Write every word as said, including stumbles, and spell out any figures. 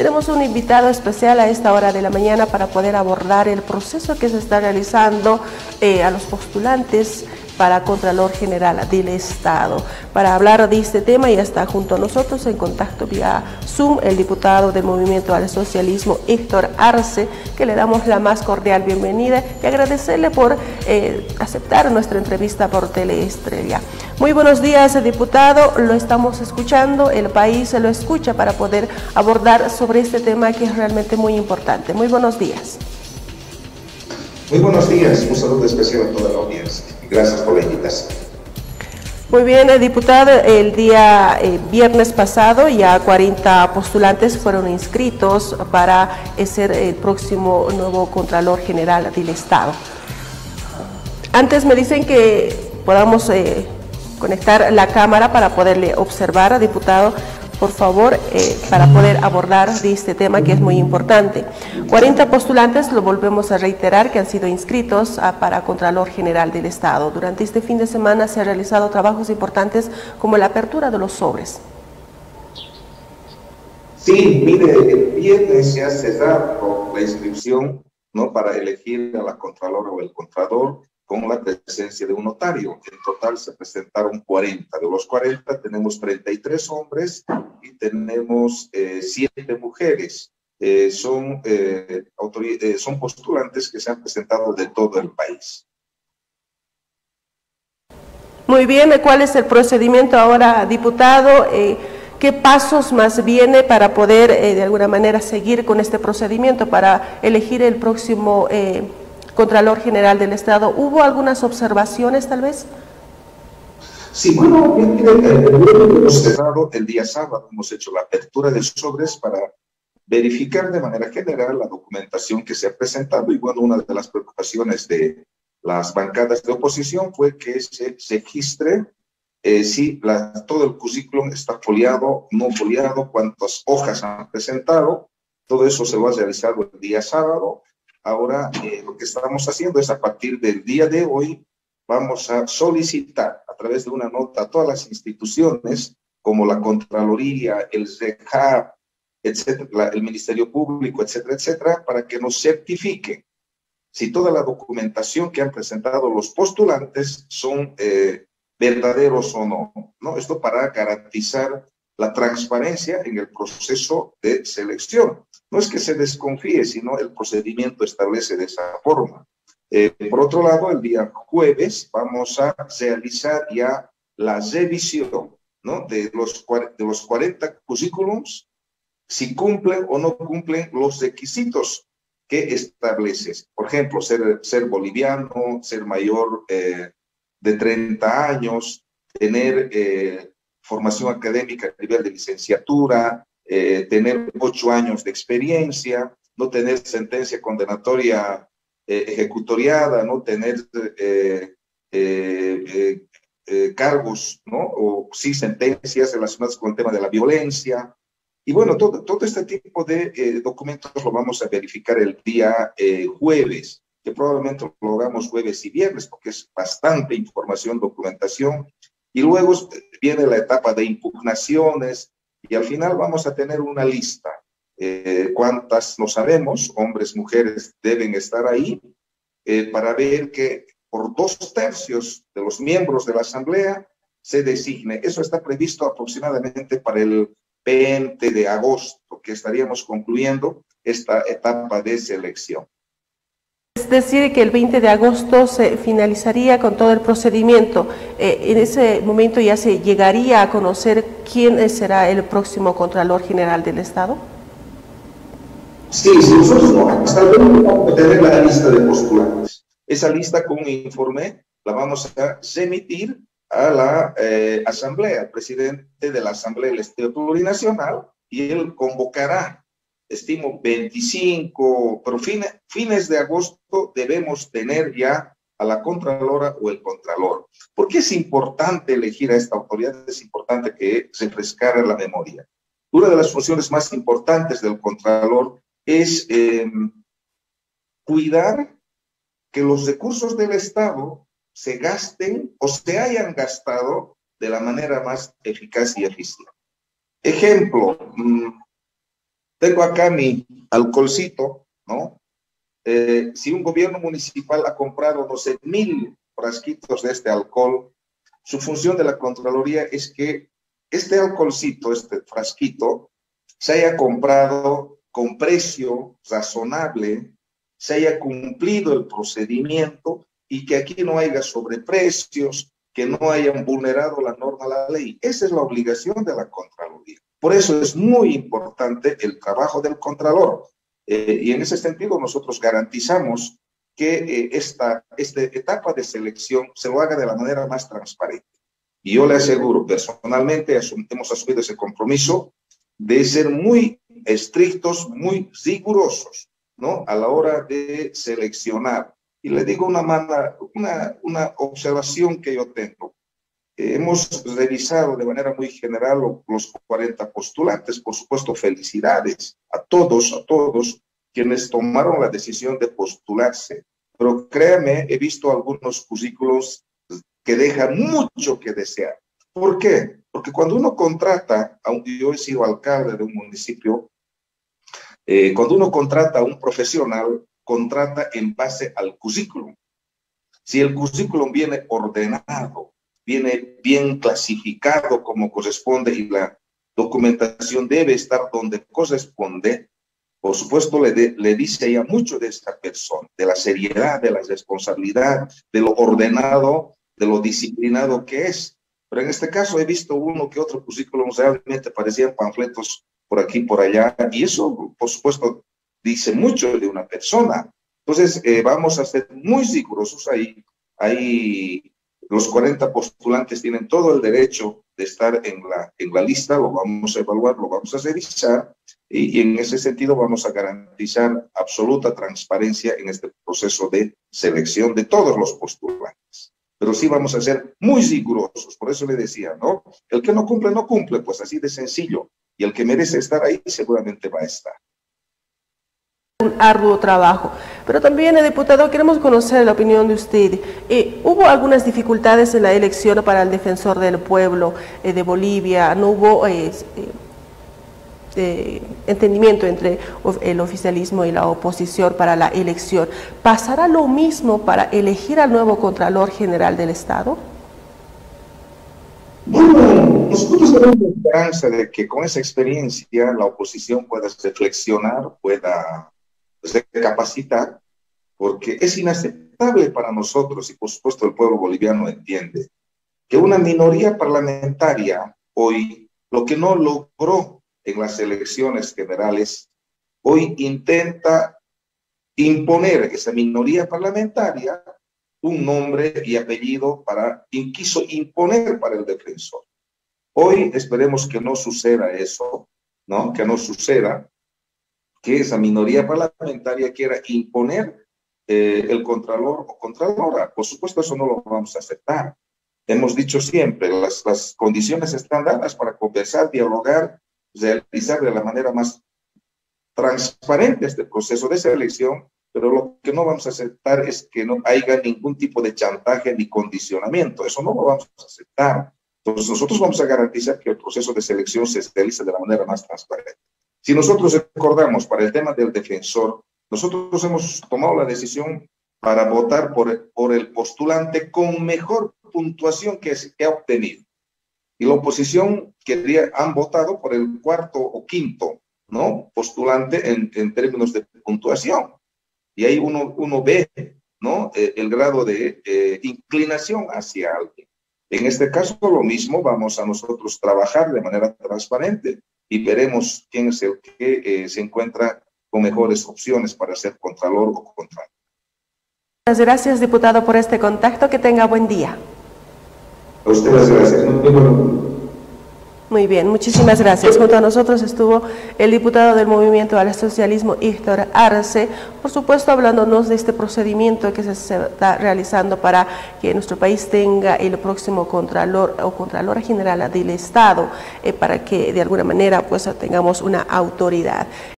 Tenemos un invitado especial a esta hora de la mañana para poder abordar el proceso que se está realizando eh, a los postulantes para Contralor General del Estado. Para hablar de este tema ya está junto a nosotros en contacto vía Zoom el diputado del Movimiento al Socialismo, Héctor Arce, que le damos la más cordial bienvenida y agradecerle por eh, aceptar nuestra entrevista por Teleestrella. Muy buenos días, diputado, lo estamos escuchando, el país lo escucha para poder abordar sobre este tema que es realmente muy importante. Muy buenos días. Muy buenos días, un saludo especial a toda la audiencia. Gracias por la invitación. Muy bien, eh, diputado, el día eh, viernes pasado ya cuarenta postulantes fueron inscritos para ser el próximo nuevo Contralor General del Estado. Antes me dicen que podamos eh, conectar la cámara para poderle observar, diputado, por favor, eh, para poder abordar de este tema que es muy importante. cuarenta postulantes, lo volvemos a reiterar, que han sido inscritos a, para Contralor General del Estado. Durante este fin de semana se han realizado trabajos importantes como la apertura de los sobres. Sí, mire, el viernes se ha cerrado la inscripción, ¿no?, para elegir a la Contralora o el Contralor con la presencia de un notario. En total se presentaron cuarenta. De los cuarenta tenemos treinta y tres hombres y tenemos eh, siete mujeres. Eh, son, eh, eh, son postulantes que se han presentado de todo el país. Muy bien, ¿cuál es el procedimiento ahora, diputado? Eh, ¿Qué pasos más viene para poder eh, de alguna manera seguir con este procedimiento para elegir el próximo eh, Contralor General del Estado? ¿Hubo algunas observaciones tal vez? Sí, bueno, hemos cerrado el día sábado, hemos hecho la apertura de sobres para verificar de manera general la documentación que se ha presentado y bueno, una de las preocupaciones de las bancadas de oposición fue que se, se registre eh, si la, todo el currículum está foliado, no foliado, cuántas hojas han presentado, todo eso se lo ha realizado el día sábado. Ahora eh, lo que estamos haciendo es a partir del día de hoy vamos a solicitar a través de una nota a todas las instituciones como la Contraloría, el R E C A, etcétera, el Ministerio Público, etcétera, etcétera, para que nos certifiquen si toda la documentación que han presentado los postulantes son eh, verdaderos o no, ¿no? Esto para garantizar la transparencia en el proceso de selección. No es que se desconfíe, sino el procedimiento establece de esa forma. Eh, por otro lado, el día jueves vamos a realizar ya la revisión, ¿no?, de los, de los cuarenta currículums, si cumplen o no cumplen los requisitos que estableces. Por ejemplo, ser, ser boliviano, ser mayor eh, de treinta años, tener eh, formación académica a nivel de licenciatura, eh, tener ocho años de experiencia, no tener sentencia condenatoria eh, ejecutoriada, no tener eh, eh, eh, eh, cargos, ¿no?, o sí sentencias relacionadas con el tema de la violencia. Y bueno, todo, todo este tipo de eh, documentos lo vamos a verificar el día eh, jueves, que probablemente lo hagamos jueves y viernes, porque es bastante información, documentación. Y luego viene la etapa de impugnaciones y al final vamos a tener una lista. Eh, cuántas no sabemos, hombres, mujeres deben estar ahí, eh, para ver que por dos tercios de los miembros de la Asamblea se designe. Eso está previsto aproximadamente para el veinte de agosto, que estaríamos concluyendo esta etapa de selección. Es decir, que el veinte de agosto se finalizaría con todo el procedimiento. Eh, en ese momento ya se llegaría a conocer quién será el próximo Contralor General del Estado. Sí, sí, nosotros no, hasta luego vamos a tener la lista de postulantes. Esa lista con un informe la vamos a remitir a la eh, Asamblea, al presidente de la Asamblea del Estado Plurinacional, y él convocará, estimo veinticinco, pero fines, fines de agosto debemos tener ya a la Contralora o el Contralor. ¿Por qué es importante elegir a esta autoridad? Es importante que se refrescara la memoria. Una de las funciones más importantes del Contralor es eh, cuidar que los recursos del Estado se gasten o se hayan gastado de la manera más eficaz y eficiente. Ejemplo, tengo acá mi alcoholcito, ¿no? Eh, si un gobierno municipal ha comprado, no sé, mil frasquitos de este alcohol, su función de la Contraloría es que este alcoholcito, este frasquito, se haya comprado con precio razonable, se haya cumplido el procedimiento y que aquí no haya sobreprecios, que no hayan vulnerado la norma, la ley. Esa es la obligación de la Contraloría. Por eso es muy importante el trabajo del Contralor. Eh, y en ese sentido nosotros garantizamos que eh, esta, esta etapa de selección se lo haga de la manera más transparente. Y yo le aseguro, personalmente asum hemos asumido ese compromiso de ser muy estrictos, muy rigurosos, ¿no? A la hora de seleccionar. Y le digo una, mala, una, una observación que yo tengo. Eh, hemos revisado de manera muy general los cuarenta postulantes. Por supuesto, felicidades a todos, a todos quienes tomaron la decisión de postularse. Pero créame, he visto algunos currículos que dejan mucho que desear. ¿Por qué? Porque cuando uno contrata, aunque yo he sido alcalde de un municipio, eh, cuando uno contrata a un profesional, contrata en base al currículum. Si el currículum viene ordenado, viene bien clasificado como corresponde y la documentación debe estar donde corresponde, por supuesto le, de, le dice ya mucho de esta persona, de la seriedad, de la responsabilidad, de lo ordenado, de lo disciplinado que es. Pero en este caso he visto uno que otro currículum realmente parecían panfletos por aquí y por allá, y eso, por supuesto, dice mucho de una persona. Entonces, eh, vamos a ser muy rigurosos ahí. Ahí los cuarenta postulantes tienen todo el derecho de estar en la, en la lista, lo vamos a evaluar, lo vamos a revisar, y, y en ese sentido vamos a garantizar absoluta transparencia en este proceso de selección de todos los postulantes. Pero sí vamos a ser muy rigurosos, por eso le decía, ¿no? El que no cumple, no cumple, pues así de sencillo, y el que merece estar ahí seguramente va a estar. Un arduo trabajo, pero también, eh, diputado, queremos conocer la opinión de usted. Eh, ¿Hubo algunas dificultades en la elección para el defensor del pueblo eh, de Bolivia? ¿No hubo eh, eh, entendimiento entre el oficialismo y la oposición para la elección? ¿Pasará lo mismo para elegir al nuevo Contralor General del Estado? Bueno, nosotros tenemos la esperanza de que con esa experiencia la oposición pueda reflexionar, pueda recapacitar, porque es inaceptable para nosotros, y por supuesto el pueblo boliviano entiende, que una minoría parlamentaria hoy, lo que no logró en las elecciones generales, hoy intenta imponer esa minoría parlamentaria un nombre y apellido para, y quiso imponer para el defensor. Hoy esperemos que no suceda eso, ¿no? Que no suceda que esa minoría parlamentaria quiera imponer eh, el contralor o contralora. Por supuesto, eso no lo vamos a aceptar. Hemos dicho siempre, las, las condiciones están dadas para conversar, dialogar, realizar de la manera más transparente este proceso de selección, pero lo que no vamos a aceptar es que no haya ningún tipo de chantaje ni condicionamiento. Eso no lo vamos a aceptar. Entonces, nosotros vamos a garantizar que el proceso de selección se realice de la manera más transparente. Si nosotros recordamos para el tema del defensor, nosotros hemos tomado la decisión para votar por, por el postulante con mejor puntuación que, que ha obtenido. Y la oposición quería, han votado por el cuarto o quinto, ¿no? Postulante en, en términos de puntuación. Y ahí uno, uno ve, ¿no? Eh, el grado de eh, inclinación hacia alguien. En este caso, lo mismo, vamos a nosotros trabajar de manera transparente y veremos quién es el que eh, se encuentra con mejores opciones para ser contralor o contralor. Muchas gracias, diputado, por este contacto. Que tenga buen día. A ustedes gracias. Muy bien, muchísimas gracias. Junto a nosotros estuvo el diputado del Movimiento al Socialismo, Héctor Arce, por supuesto hablándonos de este procedimiento que se está realizando para que nuestro país tenga el próximo Contralor o Contralora General del Estado, eh, para que de alguna manera pues tengamos una autoridad.